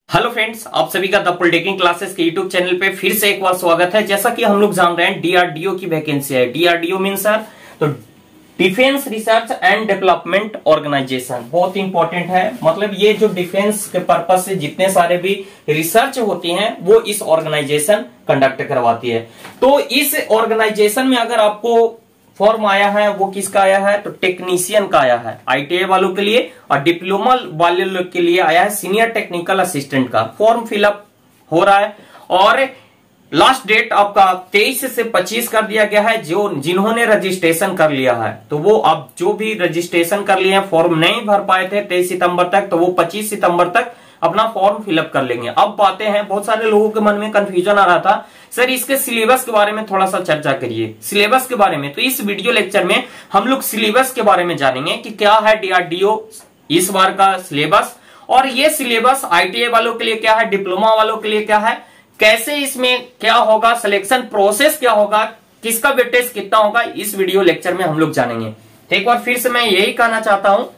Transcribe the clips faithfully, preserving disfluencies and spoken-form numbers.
Hello friends, आप सभी का द पॉलिटेक्निक क्लासेस के यूट्यूब चैनल पे फिर से एक बार स्वागत है। जैसा कि हम लोग जान रहे हैं डीआरडीओ की वैकेंसी है। डीआरडीओ मींस सर तो defence research and development organisation, बहुत इंपॉर्टेंट है। मतलब ये जो डिफेंस के पर्पज से जितने सारे भी रिसर्च होती हैं वो इस ऑर्गेनाइजेशन कंडक्ट करवाती है। तो इस ऑर्गेनाइजेशन में अगर आपको फॉर्म आया है वो किसका आया है, तो टेक्नीशियन का आया है आईटीआई वालों के लिए, और डिप्लोमा वाले लोग के लिए आया है सीनियर टेक्निकल असिस्टेंट का। फॉर्म फिलअप हो रहा है और लास्ट डेट आपका तेईस से पच्चीस कर दिया गया है। जो जिन्होंने रजिस्ट्रेशन कर लिया है तो वो अब जो भी रजिस्ट्रेशन कर लिए हैं, फॉर्म नहीं भर पाए थे तेईस सितंबर तक, तो वो पच्चीस सितंबर तक अपना फॉर्म फिलअप कर लेंगे। अब बातें हैं, बहुत सारे लोगों के मन में कंफ्यूजन आ रहा था, सर इसके सिलेबस के बारे में थोड़ा सा चर्चा करिए। सिलेबस के बारे में तो इस वीडियो लेक्चर में हम लोग सिलेबस के बारे में जानेंगे कि क्या है डीआरडीओ इस बार का सिलेबस, और ये सिलेबस आईटीआई वालों के लिए क्या है, डिप्लोमा वालों के लिए क्या है, कैसे इसमें क्या होगा, सिलेक्शन प्रोसेस क्या होगा, किसका वेटेज कितना होगा, इस वीडियो लेक्चर में हम लोग जानेंगे। तो एक बार फिर से मैं यही कहना चाहता हूं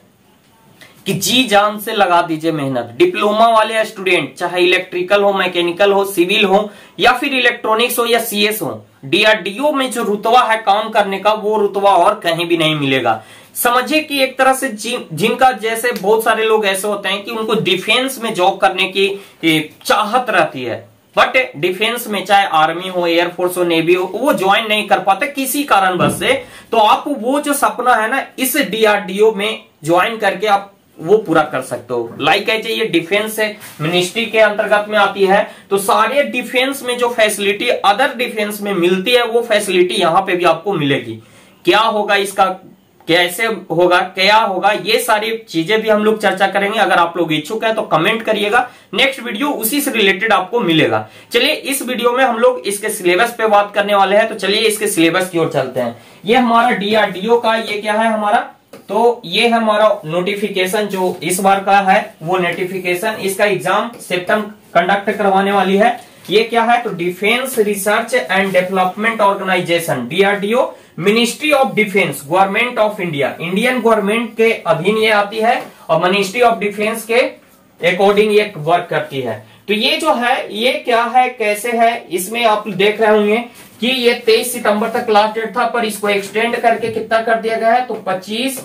कि जी जान से लगा दीजिए मेहनत। डिप्लोमा वाले स्टूडेंट चाहे इलेक्ट्रिकल हो, मैकेनिकल हो, सिविल हो या फिर इलेक्ट्रॉनिक्स हो या सीएस हो, डीआरडीओ में जो रुतबा है काम करने का वो रुतबा और कहीं भी नहीं मिलेगा। समझिए कि एक तरह से जिन, जिनका जैसे बहुत सारे लोग ऐसे होते हैं कि उनको डिफेंस में जॉब करने की चाहत रहती है, बट डिफेंस में चाहे आर्मी हो, एयरफोर्स हो, नेवी हो, वो ज्वाइन नहीं कर पाते किसी कारणवश से। तो आप वो जो सपना है ना, इस डीआरडीओ में ज्वाइन करके आप वो पूरा कर सकते हो। लाइक है ये डिफेंस मिनिस्ट्री के अंतर्गत में आती है, तो सारे डिफेंस में जो फैसिलिटी अदर डिफेंस में मिलती है वो फैसिलिटी यहां पे भी आपको मिलेगी। क्या होगा इसका, कैसे होगा, क्या होगा, ये सारी चीजें भी हम लोग चर्चा करेंगे। अगर आप लोग इच्छुक हैं तो कमेंट करिएगा, नेक्स्ट वीडियो उसी से रिलेटेड आपको मिलेगा। चलिए इस वीडियो में हम लोग इसके सिलेबस पे बात करने वाले हैं, तो चलिए इसके सिलेबस की ओर चलते हैं। ये हमारा डीआरडीओ का ये क्या है हमारा, तो ये है हमारा नोटिफिकेशन जो इस बार का है, वो नोटिफिकेशन, इसका एग्जाम सिस्टम कंडक्ट करवाने वाली है। ये क्या है, तो defence research and development organisation, DRDO, ministry of defence, government of India, Indian government के अधीन ये आती है और मिनिस्ट्री ऑफ डिफेंस के अकॉर्डिंग ये वर्क करती है। तो ये जो है ये क्या है, कैसे है, इसमें आप देख रहे होंगे कि ये तेईस सितंबर तक लास्ट डेट था, पर इसको एक्सटेंड करके कितना कर दिया गया है, तो पच्चीस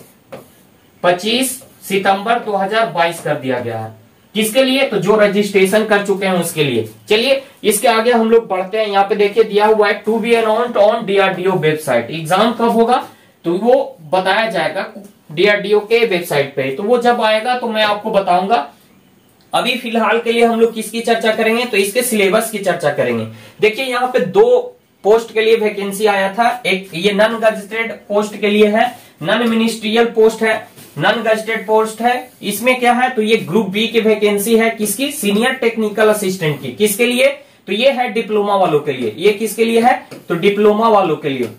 पच्चीस सितंबर दो हज़ार बाईस कर दिया गया है। किसके लिए, तो जो रजिस्ट्रेशन कर चुके हैं उसके लिए। चलिए इसके आगे हम लोग बढ़ते हैं। यहाँ पे देखिए दिया हुआ है to be announced on DRDO website. Exam कब होगा तो वो बताया जाएगा डीआरडीओ के वेबसाइट पे, तो वो जब आएगा तो मैं आपको बताऊंगा। अभी फिलहाल के लिए हम लोग किसकी चर्चा करेंगे, तो इसके सिलेबस की चर्चा करेंगे। देखिए यहाँ पे दो पोस्ट के लिए वैकेंसी आया था, एक ये नॉन गजेटेड पोस्ट के लिए है, नॉन मिनिस्ट्रियल पोस्ट है, नॉन गजेटेड पोस्ट है। इसमें क्या है, तो ये ग्रुप बी की वैकेंसी है, किसकी, सीनियर टेक्निकल असिस्टेंट की। किसके लिए, तो ये है डिप्लोमा वालों के लिए। ये किसके लिए है, तो डिप्लोमा वालों के लिए,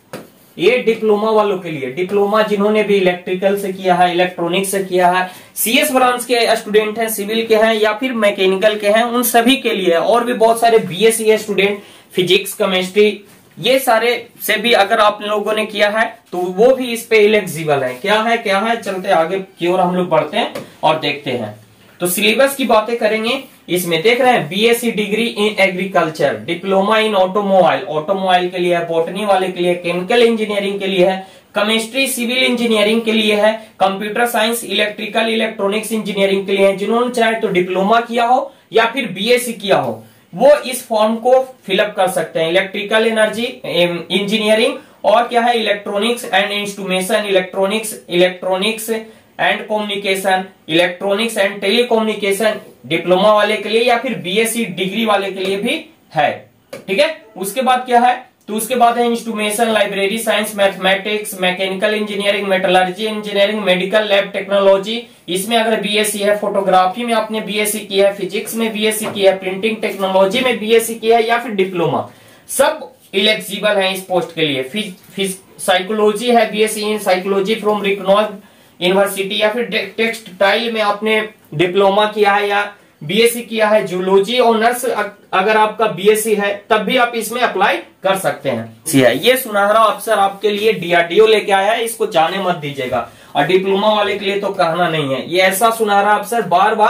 ये डिप्लोमा वालों के लिए, डिप्लोमा जिन्होंने भी इलेक्ट्रिकल से किया है, इलेक्ट्रॉनिक्स से किया है, सीएस ब्रांच के स्टूडेंट हैं, सिविल के हैं या फिर मैकेनिकल के हैं, उन सभी के लिए। और भी बहुत सारे बीएससी स्टूडेंट, फिजिक्स, केमिस्ट्री, ये सारे से भी अगर आप लोगों ने किया है तो वो भी इस पे एलिजिबल है। क्या है क्या है, चलते आगे की ओर हम लोग बढ़ते हैं और देखते हैं। तो सिलेबस की बातें करेंगे। इसमें देख रहे हैं BSc degree in agriculture, diploma in automobile, automobile के लिए है, बॉटनी वाले के लिए, केमिकल इंजीनियरिंग के लिए है, केमिस्ट्री सिविल इंजीनियरिंग के लिए है, computer science, electrical electronics engineering के लिए है। जिन्होंने चाहे तो डिप्लोमा किया हो या फिर बीएससी किया हो वो इस फॉर्म को फिलअप कर सकते हैं। इलेक्ट्रिकल एनर्जी इंजीनियरिंग और क्या है, electronics and instrumentation, electronics electronics and communication, electronics and telecommunication diploma वाले के लिए या फिर बीएससी डिग्री वाले के लिए भी है। ठीक है, उसके बाद क्या है, तो उसके बाद है instrumentation, library science, mathematics, mechanical engineering, metallurgy engineering, medical lab technology, इसमें अगर बीएससी है, फोटोग्राफी में आपने बीएससी किया है, फिजिक्स में बीएससी किया है, प्रिंटिंग टेक्नोलॉजी में बीएससी किया है या फिर डिप्लोमा, सब इलेक्जिबल है इस पोस्ट के लिए। साइकोलॉजी है, BSc in psychology from recognised university, या फिर टेक्सटाइल में आपने डिप्लोमा किया है या बीएससी किया है, जूलॉजी ऑनर्स अगर आपका बीएससी है तब भी आप इसमें अप्लाई कर सकते हैं। ये सुनहरा अवसर आपके लिए डीआरडीओ लेके आया है, इसको जाने मत दीजिएगा। और डिप्लोमा वाले के लिए तो कहना नहीं है, ये ऐसा सुनहरा अवसर बार बार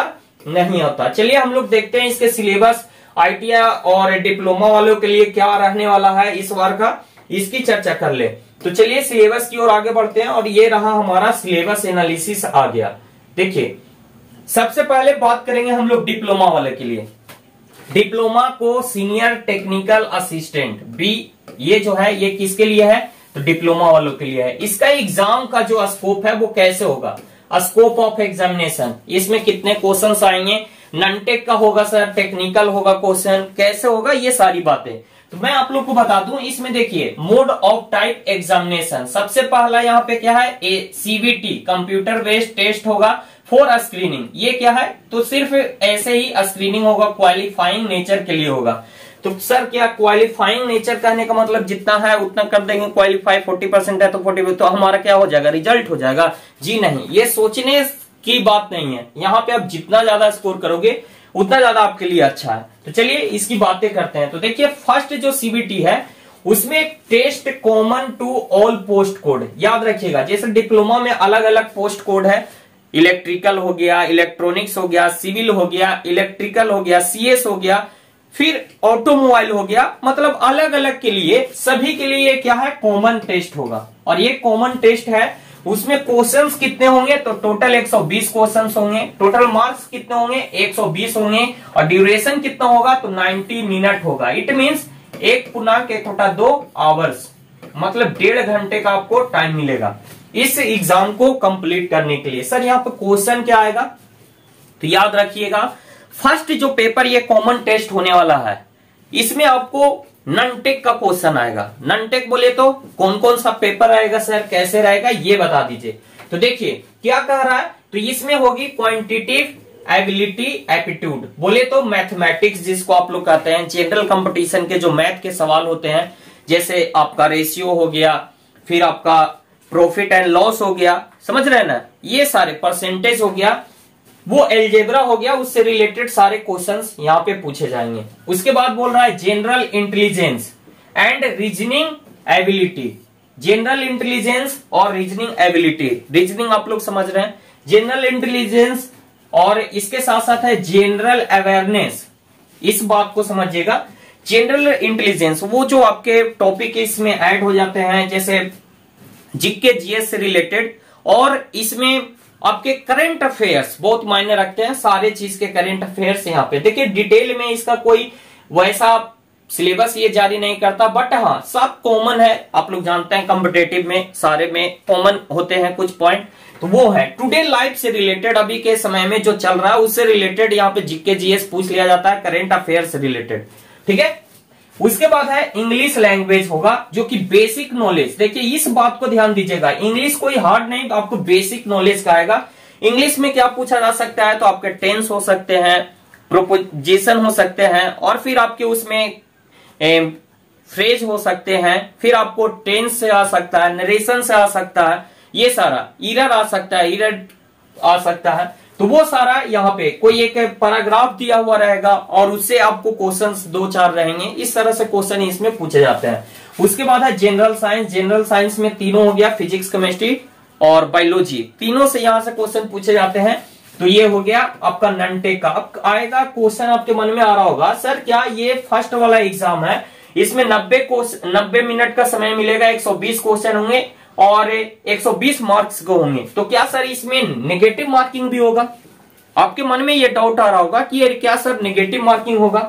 नहीं होता। चलिए हम लोग देखते हैं इसके सिलेबस आईटीआई और डिप्लोमा वालों के लिए क्या रहने वाला है इस बार का, इसकी चर्चा कर ले। तो चलिए सिलेबस की ओर आगे बढ़ते हैं, और ये रहा हमारा सिलेबस एनालिसिस आ गया। देखिए सबसे पहले बात करेंगे हम लोग डिप्लोमा वाले के लिए। डिप्लोमा को सीनियर टेक्निकल असिस्टेंट बी, ये जो है ये किसके लिए है, तो डिप्लोमा वालों के लिए है। इसका एग्जाम का जो स्कोप है वो कैसे होगा, स्कोप ऑफ एग्जामिनेशन, इसमें कितने क्वेश्चंस आएंगे, नॉन-टेक का होगा सर, टेक्निकल होगा क्वेश्चन, कैसे होगा, ये सारी बातें तो मैं आप लोग को बता दूं। इसमें देखिए मोड ऑफ टाइप एग्जामिनेशन, सबसे पहला यहाँ पे क्या है, a CBT computer based test होगा फॉर स्क्रीनिंग। ये क्या है, तो सिर्फ ऐसे ही स्क्रीनिंग होगा, क्वालिफाइंग नेचर के लिए होगा। तो सर क्या क्वालिफाइंग नेचर कहने का मतलब जितना है उतना कर देंगे, क्वालिफाई फोर्टी परसेंट है तो फोर्टी, तो हमारा क्या हो जाएगा, रिजल्ट हो जाएगा? जी नहीं, ये सोचने की बात नहीं है। यहाँ पे आप जितना ज्यादा स्कोर करोगे उतना ज्यादा आपके लिए अच्छा है। तो चलिए इसकी बातें करते हैं। तो देखिए फर्स्ट जो सीबीटी है उसमें test common to all post code, याद रखिएगा। जैसे डिप्लोमा में अलग अलग पोस्ट कोड है, इलेक्ट्रिकल हो गया, इलेक्ट्रॉनिक्स हो गया, सिविल हो गया, इलेक्ट्रिकल हो गया, सीएस हो गया, फिर ऑटोमोबाइल हो गया, मतलब अलग अलग के लिए सभी के लिए क्या है, कॉमन टेस्ट होगा। और ये कॉमन टेस्ट है, उसमें क्वेश्चंस कितने होंगे, तो टोटल एक सौ बीस क्वेश्चंस होंगे, टोटल मार्क्स कितने होंगे, एक सौ बीस होंगे, और ड्यूरेशन कितना होगा, तो नब्बे मिनट होगा। इट मींस एक पूर्णांक एक बटा दो आवर्स, मतलब डेढ़ घंटे का आपको टाइम मिलेगा इस एग्जाम को कंप्लीट करने के लिए। सर यहाँ पे क्वेश्चन क्या आएगा, तो याद रखिएगा फर्स्ट जो पेपर ये कॉमन टेस्ट होने वाला है, इसमें आपको नॉन-टेक का क्वेश्चन आएगा। नॉन-टेक बोले तो कौन कौन सा पेपर आएगा सर, कैसे रहेगा, ये बता दीजिए। तो देखिए क्या कह रहा है, तो इसमें होगी क्वांटिटेटिव एबिलिटी एप्टीट्यूड, बोले तो मैथमेटिक्स जिसको आप लोग कहते हैं, जनरल कंपटीशन के जो मैथ के सवाल होते हैं, जैसे आपका रेशियो हो गया, फिर आपका प्रॉफिट एंड लॉस हो गया, समझ रहे हैं ना, ये सारे परसेंटेज हो गया, वो एल्जेब्रा हो गया, उससे रिलेटेड सारे क्वेश्चंस यहाँ पे पूछे जाएंगे। उसके बाद बोल रहा है general intelligence and reasoning ability, general intelligence और रीजनिंग एबिलिटी। रीजनिंग आप लोग समझ रहे हैं, जनरल इंटेलिजेंस और इसके साथ साथ है जनरल अवेयरनेस, इस बात को समझिएगा। जनरल इंटेलिजेंस वो जो आपके टॉपिक इसमें ऐड हो जाते हैं, जैसे जीके जीएस से रिलेटेड, और इसमें आपके करंट अफेयर्स बहुत मायने रखते हैं, सारे चीज के करंट अफेयर्स यहाँ पे देखिए। डिटेल में इसका कोई वैसा सिलेबस ये जारी नहीं करता, बट हाँ सब कॉमन है, आप लोग जानते हैं कॉम्पिटेटिव में सारे में कॉमन होते हैं कुछ पॉइंट, तो वो है टुडे लाइफ से रिलेटेड, अभी के समय में जो चल रहा है उससे रिलेटेड यहाँ पे जीके जीएस पूछ लिया जाता है, करंट अफेयर से रिलेटेड, ठीक है। उसके बाद है इंग्लिश लैंग्वेज होगा, जो कि बेसिक नॉलेज, देखिए इस बात को ध्यान दीजिएगा, इंग्लिश कोई हार्ड नहीं, तो आपको बेसिक नॉलेज का आएगा। इंग्लिश में क्या पूछा जा सकता है, तो आपके टेंस हो सकते हैं, प्रोपोजिशन हो सकते हैं, और फिर आपके उसमें फ्रेज हो सकते हैं, फिर आपको टेंस से आ सकता है, नरेशन से आ सकता है, ये सारा इरर आ सकता है, इरर आ सकता है, तो वो सारा यहाँ पे कोई एक पैराग्राफ दिया हुआ रहेगा और उससे आपको क्वेश्चंस दो चार रहेंगे, इस तरह से क्वेश्चन इसमें पूछे जाते हैं। उसके बाद है जनरल साइंस, जनरल साइंस में तीनों हो गया, फिजिक्स, केमिस्ट्री और बायोलॉजी, तीनों से यहाँ से क्वेश्चन पूछे जाते हैं। तो ये हो गया आपका नॉन-टेक का। अब आएगा क्वेश्चन, आपके मन में आ रहा होगा सर क्या ये फर्स्ट वाला एग्जाम है, इसमें नब्बे क्वेश्चन नब्बे मिनट का समय मिलेगा, एक सौ बीस क्वेश्चन होंगे और एक सौ बीस मार्क्स को होंगे, तो क्या सर इसमें नेगेटिव मार्किंग भी होगा? आपके मन में ये डाउट आ रहा होगा कि ये क्या सर नेगेटिव मार्किंग होगा।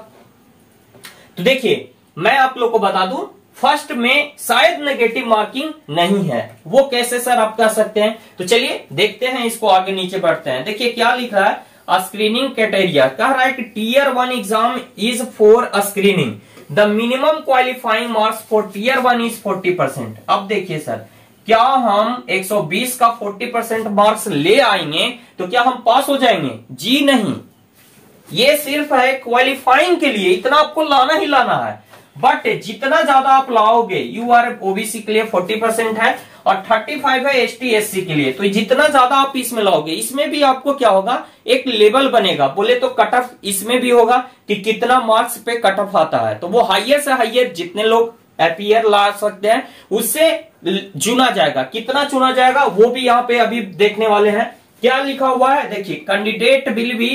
तो देखिए मैं आप लोग को बता दूं, फर्स्ट में शायद नेगेटिव मार्किंग नहीं है, वो कैसे सर आप कह सकते हैं, तो चलिए देखते हैं, इसको आगे नीचे बढ़ते हैं। देखिए क्या लिख रहा है, स्क्रीनिंग क्राइटेरिया कह रहा है कि tier one exam is for screening, the minimum qualifying marks for tier one is forty percent. अब देखिए सर, क्या हम एक सौ बीस का चालीस परसेंट मार्क्स ले आएंगे तो क्या हम पास हो जाएंगे? जी नहीं, ये सिर्फ है क्वालिफाइंग के लिए, इतना आपको लाना ही लाना है, बट जितना ज्यादा आप लाओगे, यू आर ओबीसी के लिए चालीस परसेंट है और पैंतीस है एसटी एससी के लिए, तो जितना ज्यादा आप इसमें लाओगे, इसमें भी आपको क्या होगा, एक लेवल बनेगा, बोले तो कट ऑफ इसमें भी होगा कि कितना मार्क्स पे कट ऑफ आता है, तो वो हाइयर से हाइयर जितने लोग एपीआर ला सकते हैं उससे चुना जाएगा, कितना चुना जाएगा वो भी यहाँ पे अभी देखने वाले हैं। क्या लिखा हुआ है देखिए, candidate will be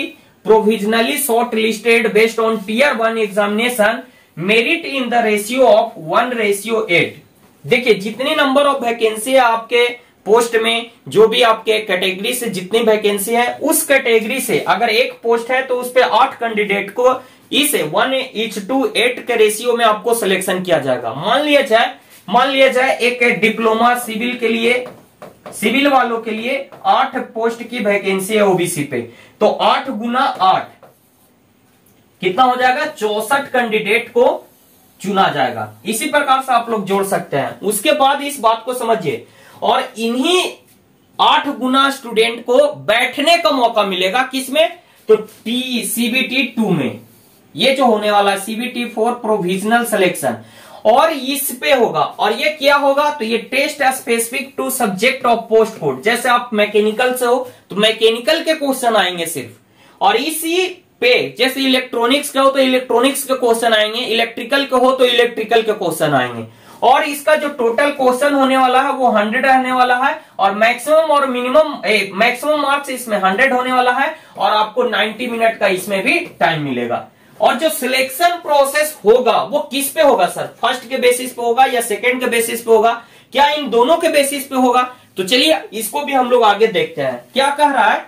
provisionally short listed based on tier one examination merit in the ratio of one ratio eight. देखिए जितनी नंबर ऑफ वैकेंसी है आपके पोस्ट में, जो भी आपके कैटेगरी से जितनी वैकेंसी है, उस कैटेगरी से अगर एक पोस्ट है तो उस पे आठ कैंडिडेट को इस वन इच टू एट के रेशियो में आपको सिलेक्शन किया जाएगा। मान लिया जाए मान लिया जाए एक डिप्लोमा सिविल के लिए, सिविल वालों के लिए आठ पोस्ट की वैकेंसी है ओबीसी पे, तो आठ गुना आठ कितना हो जाएगा, चौसठ कैंडिडेट को चुना जाएगा। इसी प्रकार से आप लोग जोड़ सकते हैं। उसके बाद इस बात को समझिए, और इन्हीं आठ गुना स्टूडेंट को बैठने का मौका मिलेगा किसमें, तो टी सीबीटी टू में, ये जो होने वाला है सीबीटी फोर प्रोविजनल सिलेक्शन, और इस पे होगा। और ये क्या होगा, तो ये test specific to subject of post code. जैसे आप मैकेनिकल से हो तो मैकेनिकल के क्वेश्चन आएंगे सिर्फ, और इसी पे जैसे इलेक्ट्रॉनिक्स के हो तो इलेक्ट्रॉनिक्स के क्वेश्चन आएंगे, इलेक्ट्रिकल के हो तो इलेक्ट्रिकल के क्वेश्चन आएंगे। और इसका जो टोटल क्वेश्चन होने वाला है वो हंड्रेड रहने वाला है, और मैक्सिमम और मिनिमम मैक्सिमम मार्क्स इसमें हंड्रेड होने वाला है, और आपको नाइन्टी मिनट का इसमें भी टाइम मिलेगा। और जो सिलेक्शन प्रोसेस होगा वो किस पे होगा सर, फर्स्ट के बेसिस पे होगा या सेकंड के बेसिस पे होगा, क्या इन दोनों के बेसिस पे होगा? तो चलिए इसको भी हम लोग आगे देखते हैं। क्या कह रहा है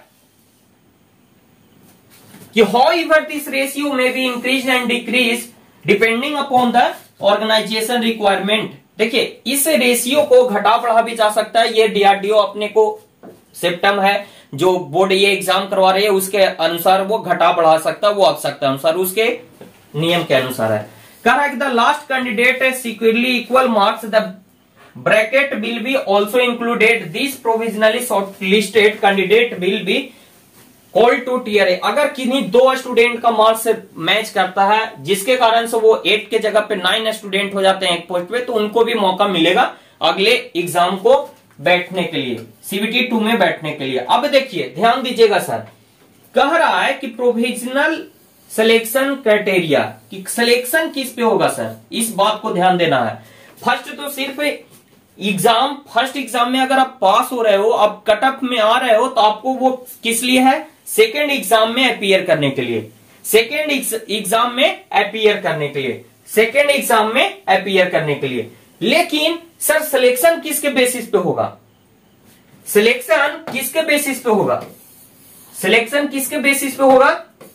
कि हाउ एवर दिस रेशियो में be increase and decrease depending upon the organisation requirement. देखिए इस रेशियो को घटा बढ़ा भी जा सकता है। ये डीआरडीओ अपने को सिस्टम है जो बोर्ड ये एग्जाम करवा रही है, उसके अनुसार वो घटा बढ़ा सकता है, वो आवश्यकता अनुसार उसके नियम के अनुसार है। कह रहा है कि the last candidate securely equal marks the bracket will be also included this provisionally short listed candidate will be call to tier A. अगर किन्हीं दो स्टूडेंट का मार्क्स मैच करता है जिसके कारण से वो एट के जगह पे नाइन स्टूडेंट हो जाते हैं एक पोस्ट पे, तो उनको भी मौका मिलेगा अगले एग्जाम को बैठने के लिए, सीबीटी टू में बैठने के लिए। अब देखिए ध्यान दीजिएगा सर, कह रहा है कि प्रोविजनल सिलेक्शन क्राइटेरिया कि सिलेक्शन किस पे होगा सर, इस बात को ध्यान देना है। फर्स्ट तो सिर्फ एग्जाम, फर्स्ट एग्जाम में अगर आप पास हो रहे हो, आप कट ऑफ में आ रहे हो, तो आपको वो किस लिए है, सेकेंड एग्जाम में अपीयर करने के लिए, सेकेंड एग्जाम में अपीयर करने के लिए, सेकेंड एग्जाम में अपीयर करने के लिए। लेकिन सर सिलेक्शन किसके बेसिस पे होगा, सिलेक्शन किसके बेसिस पे होगा, सिलेक्शन किसके बेसिस पे होगा,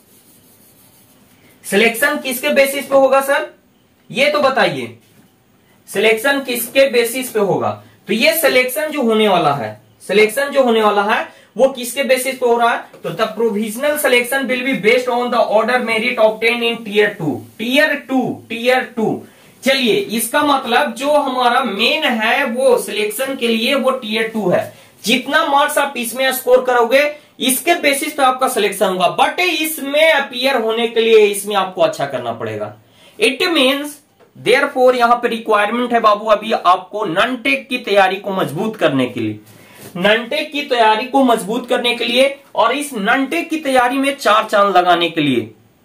सिलेक्शन किसके बेसिस पे होगा सर, ये तो बताइए, सिलेक्शन किसके बेसिस पे होगा? तो ये सिलेक्शन जो होने वाला है, सिलेक्शन जो होने वाला है वो किसके बेसिस पे हो रहा है, तो the provisional selection will be based on the order merit obtain in tier two, tier two, tier two. चलिए इसका मतलब जो हमारा मेन है वो सिलेक्शन के लिए वो टीयर टू है। जितना मार्क्स आप इसमें स्कोर करोगे इसके बेसिस पे आपका सिलेक्शन होगा, बट इसमें अपीयर होने के लिए इसमें आपको अच्छा करना पड़ेगा। इट मीन्स देयरफॉर यहां पे रिक्वायरमेंट है बाबू अभी आपको नॉन टेक की तैयारी को मजबूत करने के लिए, नॉन टेक की तैयारी को मजबूत करने के लिए, और इस नॉन टेक की तैयारी में चार चांद लगाने के लिए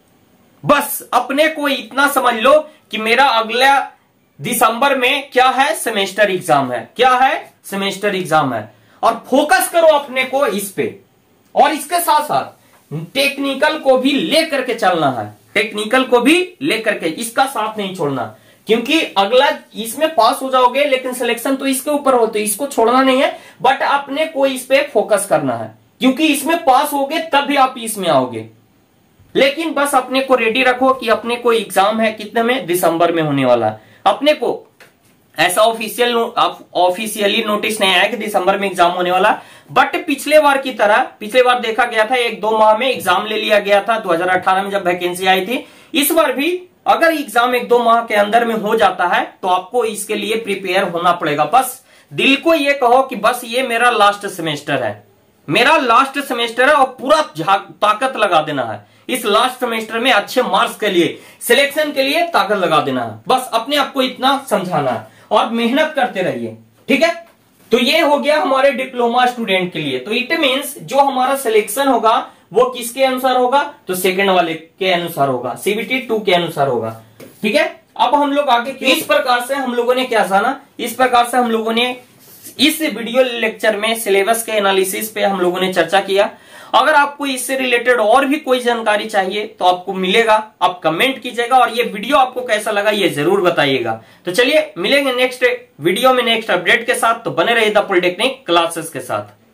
बस अपने को इतना समझ लो कि मेरा अगला दिसंबर में क्या है, सेमेस्टर एग्जाम है, क्या है, सेमेस्टर एग्जाम है, और फोकस करो अपने को इस पे। और इसके साथ साथ टेक्निकल को भी लेकर के चलना है, टेक्निकल को भी लेकर के, इसका साथ नहीं छोड़ना, क्योंकि अगला इसमें पास हो जाओगे लेकिन सिलेक्शन तो इसके ऊपर हो, तो इसको छोड़ना नहीं है, बट अपने को इस पे फोकस करना है, क्योंकि इसमें पास होगे तभी आप इसमें आओगे। लेकिन बस अपने को रेडी रखो कि अपने को एग्जाम है कितने में, दिसंबर में होने वाला है। अपने को ऐसा ऑफिशियल ऑफिशियली नोटिस नहीं आया कि दिसंबर में एग्जाम होने वाला, बट पिछले बार की तरह, पिछले बार देखा गया था एक दो माह में एग्जाम ले लिया गया था दो हज़ार अठारह में जब वैकेंसी आई थी। इस बार भी अगर एग्जाम एक दो माह के अंदर में हो जाता है तो आपको इसके लिए प्रिपेयर होना पड़ेगा। बस दिल को ये कहो कि बस ये मेरा लास्ट सेमेस्टर है, मेरा लास्ट सेमेस्टर है, और पूरा ताकत लगा देना है इस लास्ट सेमेस्टर में, अच्छे मार्क्स के लिए, सिलेक्शन के लिए ताकत लगा देना है। बस अपने आप को इतना समझाना है और मेहनत करते रहिए, ठीक है। तो ये हो गया हमारे डिप्लोमा स्टूडेंट के लिए। तो इट मीन्स जो हमारा सिलेक्शन होगा वो किसके अनुसार होगा, तो सेकंड वाले के अनुसार होगा, सीबीटी टू के अनुसार होगा, ठीक है। अब हम लोग आगे इस प्रकार से हम लोगों ने क्या जाना, इस प्रकार से हम लोगों ने इस वीडियो लेक्चर में सिलेबस के एनालिसिस पे हम लोगों ने चर्चा किया। अगर आपको इससे रिलेटेड और भी कोई जानकारी चाहिए तो आपको मिलेगा, आप कमेंट कीजिएगा और ये वीडियो आपको कैसा लगा ये जरूर बताइएगा। तो चलिए मिलेंगे नेक्स्ट वीडियो में नेक्स्ट अपडेट के साथ, तो बने रहिए द पॉलिटेक्निक क्लासेस के साथ।